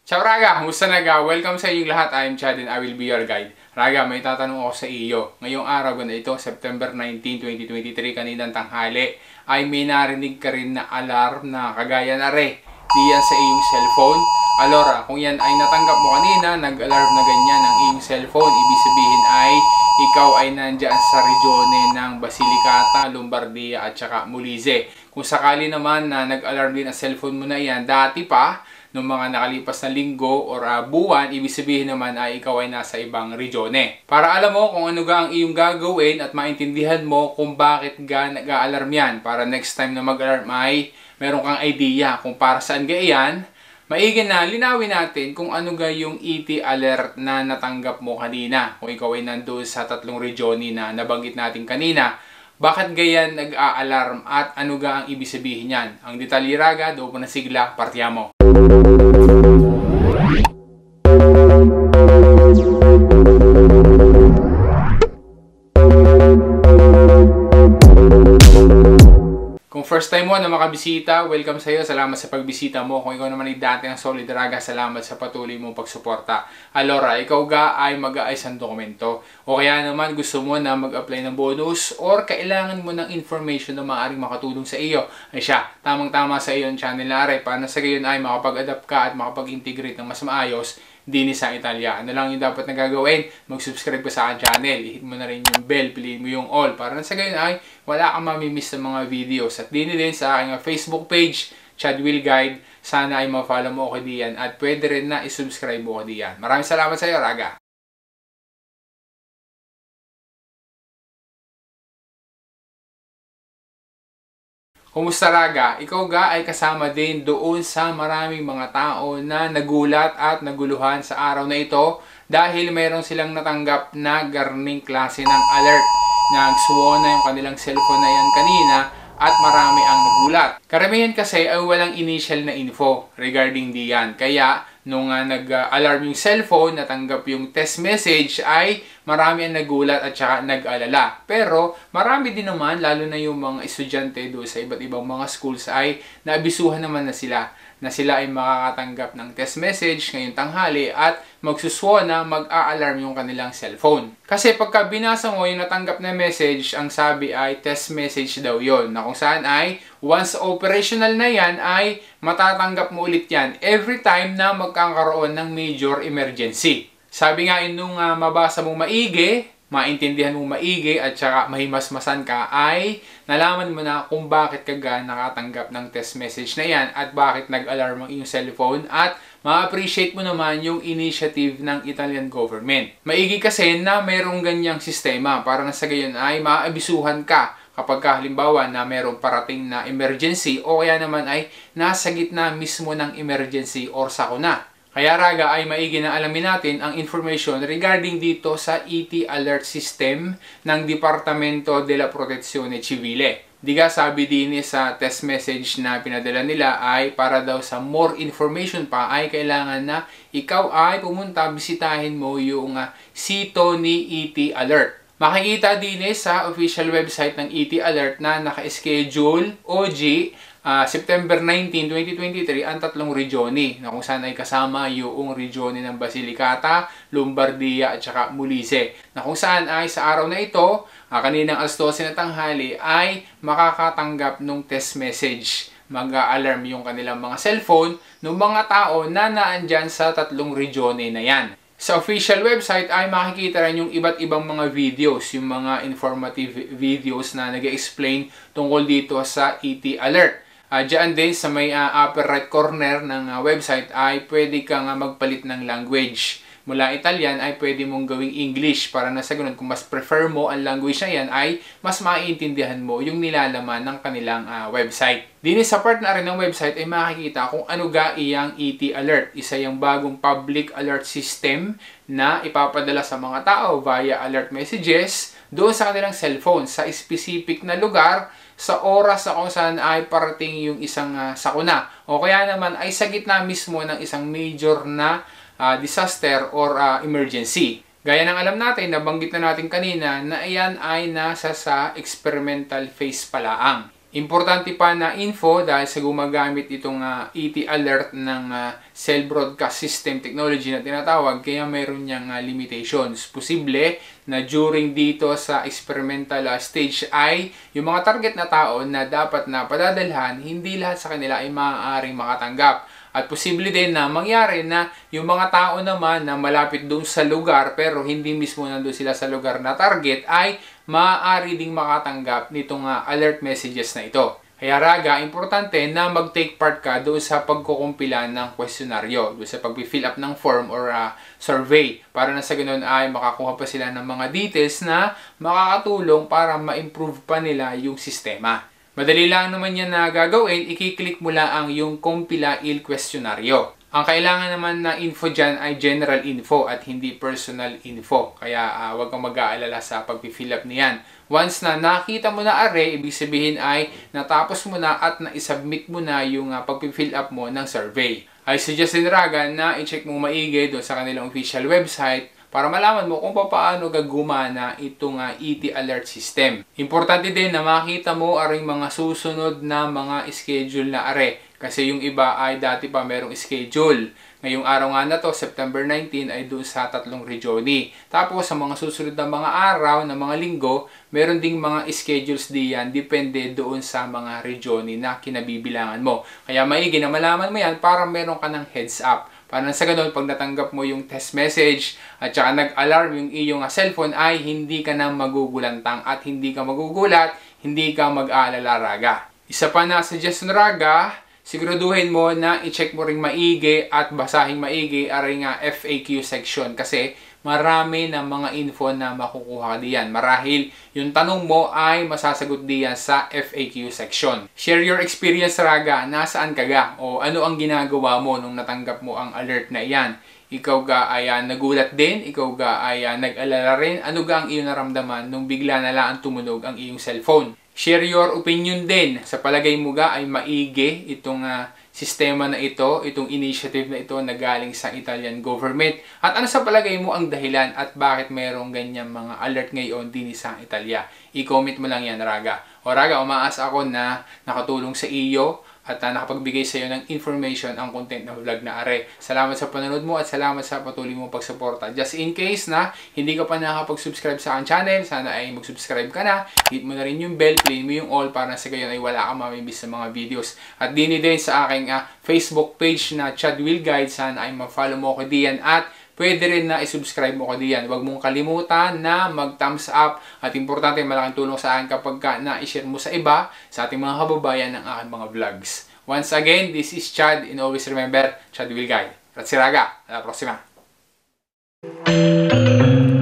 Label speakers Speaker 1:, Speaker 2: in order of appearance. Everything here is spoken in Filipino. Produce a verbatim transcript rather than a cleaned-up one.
Speaker 1: Ciao Raga! Kumusta naga? Welcome sa inyong lahat. I am Chad and I will be your guide. Raga, may tatanong ako sa iyo. Ngayong araw na ito, September nineteenth, twenty twenty-three, kaninang tanghali, ay may narinig ka rin na alarm na kagaya na re. Di yan sa iyong cellphone. Alora, kung yan ay natanggap mo kanina, nag-alarm na ganyan ang iyong cellphone, ibig sabihin ay ikaw ay nandyan sa regione ng Basilicata, Lombardia at saka Molise. Kung sakali naman na nag-alarm din ang cellphone mo na yan, dati pa, noong mga nakalipas na linggo or uh, buwan, ibig sabihin naman ay ikaw ay nasa ibang regione. Para alam mo kung ano ga ang iyong gagawin at maintindihan mo kung bakit ga nag-a-alarm yan. Para next time na mag-alarm ay meron kang idea kung para saan ga yan. Maigi na linawin natin kung ano ga yung E T alert na natanggap mo kanina. Kung ikaw ay nandoon sa tatlong regione na nabanggit natin kanina. Bakit gayan nag-a-alarm at ano ga ang ibig sabihin yan? Ang detalye Raga, doon po na sigla, partiamo. Kung first time mo na makabisita, welcome sa iyo. Salamat sa pagbisita mo. Kung ikaw naman ay dati ng Solid Raga, salamat sa patuloy mong pagsuporta. Alora, ikaw ga ay mag-aayos ng dokumento. O kaya naman gusto mo na mag-apply ng bonus or kailangan mo ng information na maaaring makatulong sa iyo. Ay siya, tamang-tama sa iyo ang channel na are. Para sa gayon ay makapag-adapt ka at makapag-integrate ng mas maayos din sa Italia. Ano lang yung dapat na gagawin? Mag-subscribe ka sa aking channel. I-hit mo na rin yung bell, piliin mo yung all. Para na sa gayon ay wala kang mamimiss sa mga videos. At din din sa aking Facebook page, Chad Will Guide. Sana ay ma-follow mo ako diyan at pwede rin na i-subscribe mo ako diyan. Maraming salamat sa iyo, Raga! Kumusta Raga? Ikaw ga ay kasama din doon sa maraming mga tao na nagulat at naguluhan sa araw na ito dahil mayroon silang natanggap na garning klase ng alert. Nagsuwo na yung kanilang cellphone na yan kanina at marami ang nagulat. Karamihan kasi ay walang initial na info regarding diyan. Kaya nung uh, nag-alarm yung cellphone, natanggap yung test message, ay marami ang nagulat at saka nag-alala. Pero marami din naman, lalo na yung mga estudyante doon sa iba't ibang mga schools, ay naabisuhan naman na sila na sila ay makakatanggap ng test message ngayong tanghali at magsuswo na mag-a-alarm yung kanilang cellphone. Kasi pagka binasa mo yung natanggap na message, ang sabi ay test message daw yon, na kung saan ay once operational na yan ay matatanggap mo ulit yan every time na magkakaroon ng major emergency. Sabi nga nung uh, mabasa mong maigi, maintindihan mong maigi at saka mahimasmasan ka, ay nalaman mo na kung bakit ka ga nakatanggap ng test message na yan at bakit nag-alarm ang iyong cellphone at ma-appreciate mo naman yung initiative ng Italian government. Maigi kasi na mayroong ganyang sistema para na sa gayon ay maabisuhan ka kapag ka, halimbawa na mayroong parating na emergency o kaya naman ay nasa gitna mismo ng emergency or sakuna. Kaya Raga ay maigi na alamin natin ang information regarding dito sa E T alert system ng Departamento della Protezione Civile. Diga sabi din sa test message na pinadala nila ay para daw sa more information pa ay kailangan na ikaw ay pumunta, bisitahin mo yung uh, sito ni E T alert. Makikita din sa official website ng E T alert na naka-schedule O G Uh, September nineteenth, twenty twenty-three ang tatlong regione na kung saan ay kasama yung regione ng Basilicata, Lombardia at saka Molise. Na kung saan ay sa araw na ito, uh, kaninang alas dose na tanghali ay makakatanggap ng test message. Mag-a-alarm yung kanilang mga cellphone ng mga tao na naandyan sa tatlong regione na yan. Sa official website ay makikita rin yung iba't ibang mga videos, yung mga informative videos na nag-explain tungkol dito sa E T alert. Uh, diyan din sa may uh, upper right corner ng uh, website ay pwede kang uh, magpalit ng language. Mula Italian ay pwede mong gawing English para na sa ganun kung mas prefer mo ang language na yan ay mas maiintindihan mo yung nilalaman ng kanilang uh, website. Dini sa part na rin ng website ay makikita kung ano ga iyang E T alert. Isa yung bagong public alert system na ipapadala sa mga tao via alert messages doon sa kanilang cellphone sa specific na lugar sa oras na kung saan ay parating yung isang uh, sakuna o kaya naman ay sa gitna mismo ng isang major na uh, disaster or uh, emergency. Gaya ng alam natin, nabanggit na natin kanina na iyan ay nasa sa experimental phase palaang. Importante pa na info dahil sa gumagamit itong uh, E T alert ng uh, Cell Broadcast System Technology na tinatawag, kaya mayroon niyang uh, limitations. Posible na during dito sa experimental uh, stage ay yung mga target na tao na dapat na padadalhan, hindi lahat sa kanila ay maaaring makatanggap. At posible din na mangyari na yung mga tao naman na malapit doon sa lugar pero hindi mismo nandun sila sa lugar na target ay maaari ding makatanggap nitong uh, alert messages na ito. Kaya raga, importante na mag-take part ka doon sa pagkukumpila ng questionaryo, doon sa pag-fill up ng form or uh, survey para na sa ganun ay makakuha pa sila ng mga details na makakatulong para ma-improve pa nila yung sistema. Madali lang naman yan na gagawin, i-click mo lang yung Compila il Questionario. Ang kailangan naman na info dyan ay general info at hindi personal info. Kaya uh, huwag kang mag-aalala sa pag-fill up niyan. Once na nakita mo na array, ibig sabihin ay natapos mo na at na-submit mo na yung uh, pag-fill up mo ng survey. I suggest din raga na i-check mo maigi doon sa kanilang official website para malaman mo kung paano gagumana itong uh, E T alert system. Importante din na makita mo aring mga susunod na mga schedule na are. Kasi yung iba ay dati pa merong schedule. Ngayong araw nga na to, September nineteenth, ay doon sa tatlong regioni. Tapos sa mga susunod na mga araw, na mga linggo, meron ding mga schedules diyan. Depende doon sa mga regioni na kinabibilangan mo. Kaya maigi na malaman mo yan para meron ka ng heads up. Para sa ganun, pag natanggap mo yung test message at saka nag-alarm yung iyong cellphone ay hindi ka na magugulantang at hindi ka magugulat, hindi ka mag-aalala raga. Isa pa na suggestion raga, siguraduhin mo na i-check mo ring maigi at basahin maigi aring nga F A Q section kasi marami na mga info na makukuha ka diyan. Marahil yung tanong mo ay masasagot diyan sa F A Q section. Share your experience raga, nasaan ka ga? O ano ang ginagawa mo nung natanggap mo ang alert na iyan? Ikaw ga ay uh, nagulat din? Ikaw ga ay uh, nag-alala rin? Ano ga ang iyong naramdaman nung bigla na lang tumunog ang iyong cellphone? Share your opinion din. Sa palagay mo ga ay maigi itong uh, sistema na ito, itong initiative na ito na galing sa Italian government. At ano sa palagay mo ang dahilan at bakit mayroong ganyang mga alert ngayon din sa Italia? I-comment mo lang yan, raga. O raga, umaasa ako na nakatulong sa iyo at uh, nakapagbigay sa iyo ng information ang content ng vlog na are. Salamat sa panonood mo at salamat sa patuloy mong pagsuporta. Just in case na hindi ka pa nakakapag-subscribe sa aking channel, sana ay mag-subscribe ka na. Hit mo na rin yung bell, play mo yung all para sa gayon ay wala kang mamimiss sa mga videos. At din din sa aking uh, Facebook page na Chad Will Guide, sana ay ma-follow mo ko diyan at pwede rin na i-subscribe mo ko diyan. Huwag mong kalimutan na mag-thumbs up at importante malaking tulong sa akin kapag ka na-share mo sa iba, sa ating mga kababayan ng aking mga vlogs. Once again, this is Chad and always remember, Chad Will Guide. Grazie raga, alla prossima!